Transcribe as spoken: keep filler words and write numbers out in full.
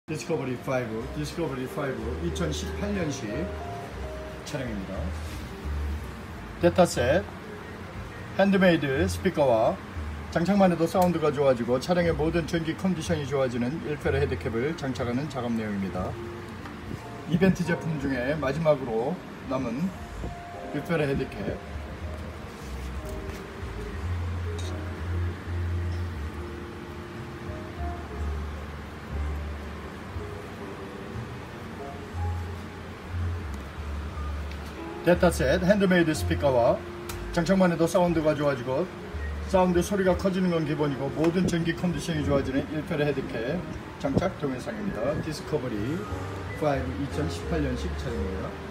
디스커버리 파이브, 디스커버리 파이브 이천십팔 년식 차량입니다. 데타셋, 핸드메이드 스피커와 장착만 해도 사운드가 좋아지고 차량의 모든 전기 컨디션이 좋아지는 일 페르 헤드캡을 장착하는 작업 내용입니다. 이벤트 제품 중에 마지막으로 남은 일 페르 헤드캡, 데타셋 핸드메이드 스피커와 장착만 해도 사운드가 좋아지고 사운드 소리가 커지는 건 기본이고 모든 전기 컨디션이 좋아지는 일 페르 헤드캡 장착 동영상입니다. 디스커버리 파이브 이천십팔 년식 차량이에요.